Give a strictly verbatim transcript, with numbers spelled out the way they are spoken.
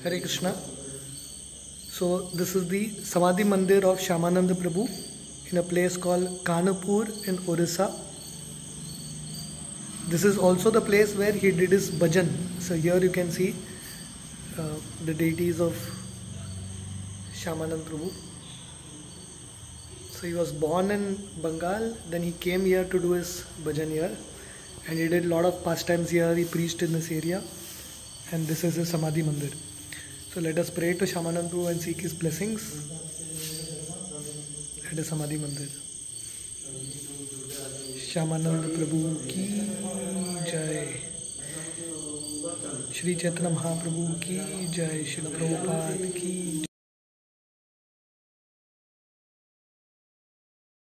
Hare Krishna. So this is the Samadhi Mandir of Shyamananda Prabhu in a place called Kanupur in Orissa. This is also the place where he did his Bhajan. So here you can see uh, the deities of Shyamananda Prabhu. So he was born in Bengal, then he came here to do his Bhajan here, and he did a lot of pastimes here. He preached in this area, and this is his Samadhi Mandir. So let us pray to Shyamananda Prabhu and seek his blessings at his Samadhi Mandir. Shyamananda Prabhu ki jai. Shri Chaitanya Mahaprabhu ki jai. Srila Prabhupada ki jai.